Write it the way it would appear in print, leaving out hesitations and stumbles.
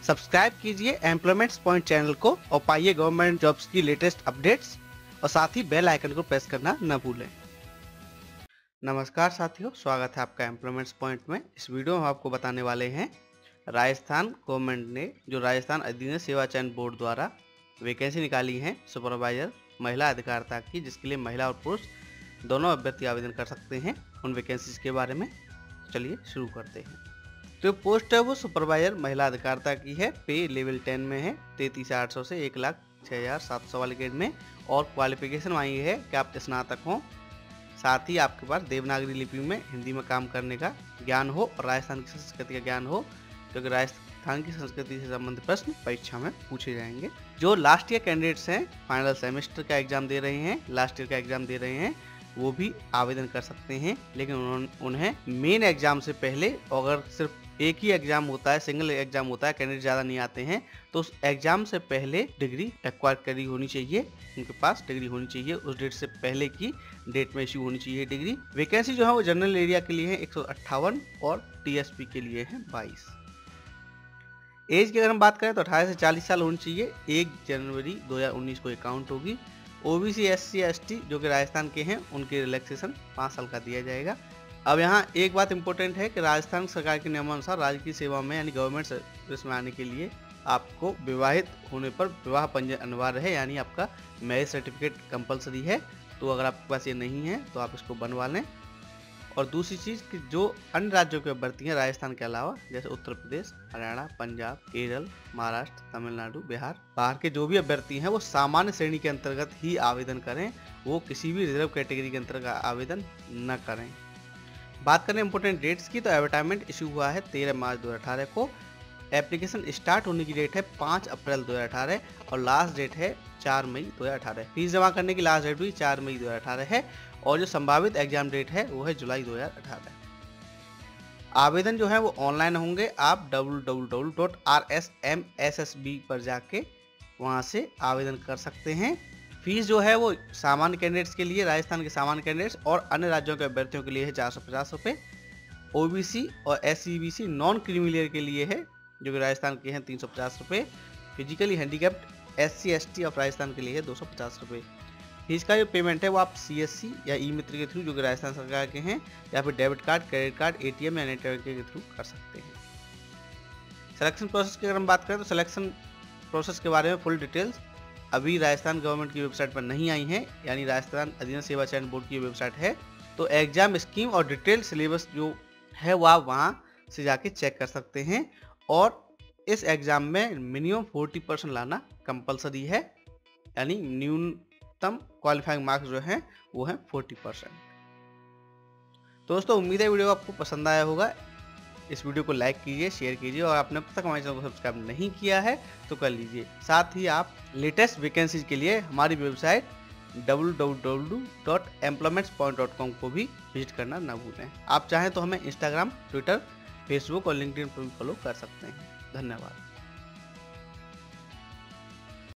Subscribe कीजिए employments point channel को और पाइए गवर्नमेंट जॉब्स की लेटेस्ट अपडेट्स और साथ ही बेल आइकन को प्रेस करना न भूलें। नमस्कार साथियों, स्वागत है आपका एम्प्लॉयमेंट्स पॉइंट में। इस वीडियो में हम आपको बताने वाले हैं राजस्थान गवर्नमेंट ने जो राजस्थान अधीनस्थ सेवा चयन बोर्ड द्वारा वैकेंसी निकाली है सुपरवाइजर महिला अधिकारिता की, जिसके लिए महिला और पुरुष दोनों अभ्यर्थी आवेदन कर सकते हैं। उन वैकेंसीज के बारे में चलिए शुरू करते हैं। तो पोस्ट है वो सुपरवाइजर महिला अधिकारिता की है। पे लेवल 10 में है 33,800 से 1,06,700 वाले ग्रेड में, और क्वालिफिकेशन वही है कि आप स्नातक हों, साथ ही आपके पास देवनागरी लिपि में हिंदी में काम करने का ज्ञान हो और राजस्थान की संस्कृति का ज्ञान हो, क्योंकि राजस्थान की संस्कृति से संबंधित प्रश्न परीक्षा में पूछे जाएंगे। जो लास्ट ईयर कैंडिडेट्स हैं, फाइनल सेमेस्टर का एग्जाम दे रहे हैं, लास्ट ईयर का एग्जाम दे रहे हैं, वो भी आवेदन कर सकते हैं। लेकिन उन्हें मेन एग्जाम से पहले, अगर सिर्फ एक ही एग्जाम होता है, सिंगल एग्जाम होता है, कैंडिडेट ज़्यादा नहीं आते हैं, तो उस एग्जाम से पहले डिग्री एक्वायर करी होनी चाहिए, उनके पास डिग्री होनी चाहिए, उस डेट से पहले की डेट में इश्यू होनी चाहिए डिग्री। वैकेंसी जो है वो जनरल एरिया के लिए है 158 और टीएसपी के लिए है 22। एज की अगर हम बात करें तो 18 से 40 साल होनी चाहिए। 1 जनवरी 2019 को अकाउंट होगी। ओबीसी एससी एसटी जो कि राजस्थान के हैं, उनके रिलैक्सेशन 5 साल का दिया जाएगा। अब यहाँ एक बात इंपॉर्टेंट है कि राजस्थान सरकार के नियमानुसार राजकीय सेवा में यानी गवर्नमेंट सर्विस में आने के लिए आपको विवाहित होने पर विवाह पंजीयन अनिवार्य है, यानी आपका मैरिज सर्टिफिकेट कंपलसरी है। तो अगर आपके पास ये नहीं है तो आप इसको बनवा लें। और दूसरी चीज़ कि जो अन्य राज्यों के अभ्यर्थी हैं राजस्थान के अलावा, जैसे उत्तर प्रदेश, हरियाणा, पंजाब, केरल, महाराष्ट्र, तमिलनाडु, बिहार, बाहर के जो भी अभ्यर्थी हैं वो सामान्य श्रेणी के अंतर्गत ही आवेदन करें, वो किसी भी रिजर्व कैटेगरी के अंतर्गत आवेदन न करें। बात करें इंपोर्टेंट डेट्स की, तो एडवर्टाइजमेंट इशू हुआ है 13 मार्च 2018 को। एप्लीकेशन स्टार्ट होने की डेट है 5 अप्रैल 2018 और लास्ट डेट है 4 मई 2018। फीस जमा करने की लास्ट डेट भी 4 मई 2018 है, और जो संभावित एग्जाम डेट है वो है जुलाई 2018। आवेदन जो है वो ऑनलाइन होंगे। आप www.rsmssb पर जाके वहाँ से आवेदन कर सकते हैं। फीस जो है वो सामान्य कैंडिडेट्स के लिए, राजस्थान के सामान्य कैंडिडेट्स और अन्य राज्यों के अभ्यर्थियों के लिए है 450 रुपये। ओबीसी और एससीबीसी नॉन क्रीमी के लिए है, जो कि राजस्थान के हैं 350 रुपये। Physically handicapped SC ST of Rajasthan के लिए है 250 रुपये। फीस का जो पेमेंट है वो आप सीएससी या ई मित्र के थ्रू, जो कि राजस्थान सरकार के हैं, या फिर debit card, credit card, ATM या नेट बैंकिंग के थ्रू कर सकते हैं। सिलेक्शन प्रोसेस की अगर हम बात करें तो सिलेक्शन प्रोसेस के बारे में फुल डिटेल्स अभी राजस्थान गवर्नमेंट की वेबसाइट पर नहीं आई हैं, यानी राजस्थान अधीनस्थ सेवा चयन बोर्ड की वेबसाइट है। तो एग्जाम स्कीम और डिटेल सिलेबस जो है वो आप वहाँ से जाके चेक कर सकते हैं। और इस एग्ज़ाम में मिनिमम 40% लाना कंपलसरी है, यानी न्यूनतम क्वालिफाइंग मार्क्स जो हैं वो हैं 40%। दोस्तों, उम्मीद है वीडियो आपको पसंद आया होगा। इस वीडियो को लाइक कीजिए, शेयर कीजिए, और आपने अब तक हमारे चैनल को सब्सक्राइब नहीं किया है तो कर लीजिए। साथ ही आप लेटेस्ट वैकेंसीज के लिए हमारी वेबसाइट www.employmentspoint.com को भी विजिट करना ना भूलें। आप चाहें तो हमें इंस्टाग्राम, ट्विटर, फेसबुक और लिंक्डइन पर भी फॉलो कर सकते हैं। धन्यवाद।